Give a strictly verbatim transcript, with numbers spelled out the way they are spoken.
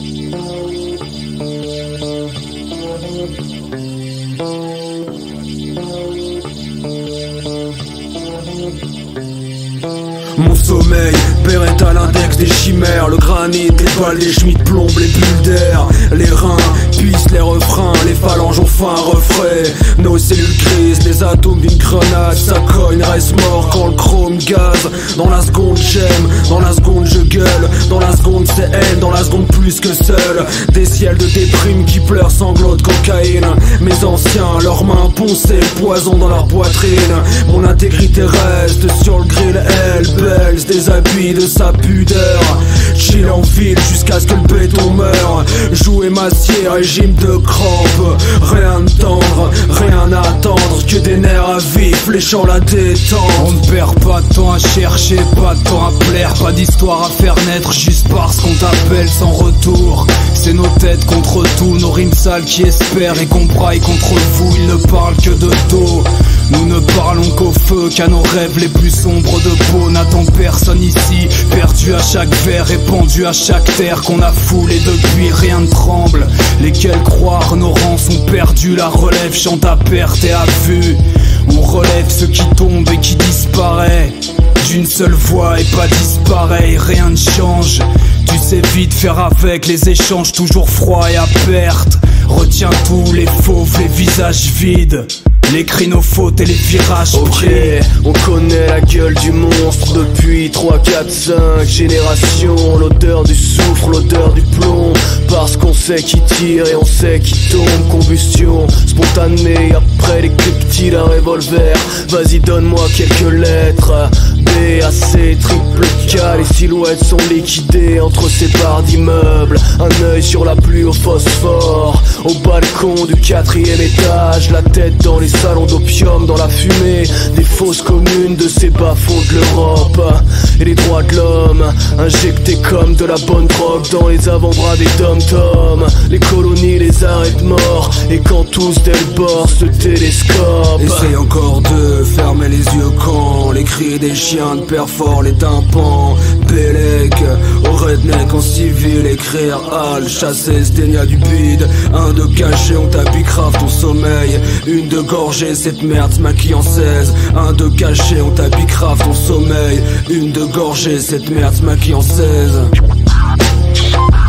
Mon sommeil pérette à l'index des chimères. Le granit, les balles des Schmitt plombent les bulles d'air. Les reins puissent les refrains, les phalanges ont faim un refrain. Nos cellules grisent, les atomes d'une grenade. Ça cogne, reste mort quand le chrome gaz. Dans la seconde j'aime, dans la seconde je gueule. Dans la seconde c'est haine, dans la seconde plus que seul. Des ciels de déprime qui pleurent sanglots de cocaïne. Mes anciens, leurs mains poncées, le poison dans leur poitrine. Mon intégrité reste sur le grill, elle bells, des habits de sa pudeur. Chill en ville jusqu'à ce que le béton meure. Jouer massier, régime de crampes. Rien de tendre, rien à attendre, que des nerfs à vif, fléchant la détente. On ne perd pas de temps à chercher, pas de temps à plaire, pas d'histoire à faire naître juste parce qu'on t'appelle sans retour. C'est nos têtes contre tout, nos rimes sales qui espèrent et qu'on braille contre vous. Ils ne parlent que de dos. Nous ne parlons qu'au feu, qu'à nos rêves les plus sombres de peau. N'attend personne ici, perdu à chaque verre, répandu à chaque terre qu'on a foulé depuis, rien ne tremble. Lesquels croire, nos rangs sont perdus, la relève chante à perte et à vue. On relève ceux qui tombent et qui disparaissent, d'une seule voix et pas dispareil, rien ne change. Tu sais vite faire avec les échanges toujours froids et à perte. Retiens tous les fauves, les visages vides, les cris, nos fautes et les virages pris. Ok, on connaît la gueule du monstre depuis trois, quatre, cinq générations. L'odeur du soufre, l'odeur du plomb. Parce qu'on sait qui tire et on sait qui tombe. Combustion spontanée après les cliquetis d'un revolver. Vas-y donne-moi quelques lettres. B, A, C, triple K. Les silhouettes sont liquidées entre ces barres d'immeubles. Un œil sur la pluie au phosphore. Au balcon du quatrième étage, la tête dans les salons d'opium, dans la fumée des fausses communes de ces bas-fonds de l'Europe. Et les droits de l'homme, injectés comme de la bonne drogue dans les avant-bras des dom-toms. Les colonies les arrêtent morts, et quand tous dès le bord se télescopent. Essaye encore de fermer les yeux quand les cris des chiens de perforent les tympans. Bélec, au redneck en civil, écrire Al, chasser Stenia du bide. Un de caché, on t'habille grave ton sommeil. Une de gorgée, cette merde se maquille en seize. Un de caché, on t'habille grave ton sommeil. Une de gorgée, cette merde se maquille en seize.